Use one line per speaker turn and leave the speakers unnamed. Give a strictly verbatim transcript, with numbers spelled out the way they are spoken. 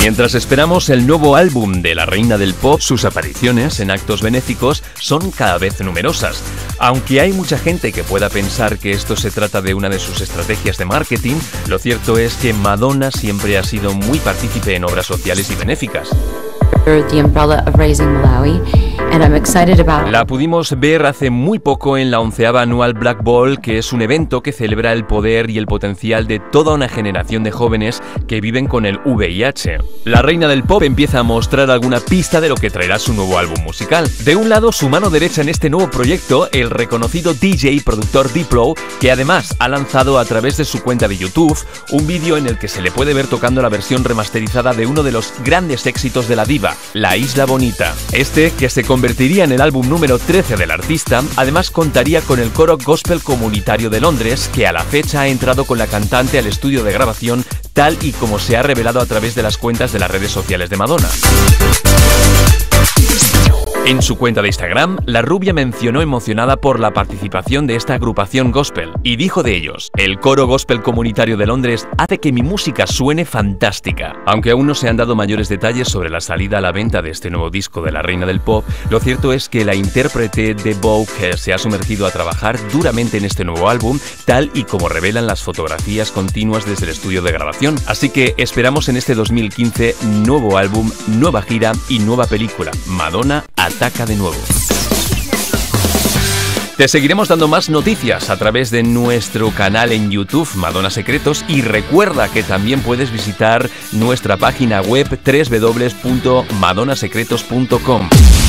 Mientras esperamos el nuevo álbum de la reina del pop, sus apariciones en actos benéficos son cada vez numerosas. Aunque hay mucha gente que pueda pensar que esto se trata de una de sus estrategias de marketing, lo cierto es que Madonna siempre ha sido muy partícipe en obras sociales y benéficas.
The umbrella of Raising Malawi, and I'm excited about...
La pudimos ver hace muy poco en la onceava anual Black Ball, que es un evento que celebra el poder y el potencial de toda una generación de jóvenes que viven con el V I H. La reina del pop empieza a mostrar alguna pista de lo que traerá su nuevo álbum musical. De un lado, su mano derecha en este nuevo proyecto, el reconocido D J y productor Diplo, que además ha lanzado a través de su cuenta de YouTube un vídeo en el que se le puede ver tocando la versión remasterizada de uno de los grandes éxitos de la diva, La Isla Bonita. Este, que se convertiría en el álbum número trece del artista, además contaría con el coro gospel comunitario de Londres, que a la fecha ha entrado con la cantante al estudio de grabación, tal y como se ha revelado a través de las cuentas de las redes sociales de Madonna. En su cuenta de Instagram, la rubia mencionó emocionada por la participación de esta agrupación gospel y dijo de ellos: el coro gospel comunitario de Londres hace que mi música suene fantástica. Aunque aún no se han dado mayores detalles sobre la salida a la venta de este nuevo disco de la reina del pop, lo cierto es que la intérprete de Vogue se ha sumergido a trabajar duramente en este nuevo álbum, tal y como revelan las fotografías continuas desde el estudio de grabación. Así que esperamos en este dos mil quince nuevo álbum, nueva gira y nueva película. Madonna ataca de nuevo. Te seguiremos dando más noticias a través de nuestro canal en YouTube, Madonna Secretos, y recuerda que también puedes visitar nuestra página web doble u doble u doble u punto madonna secretos punto com.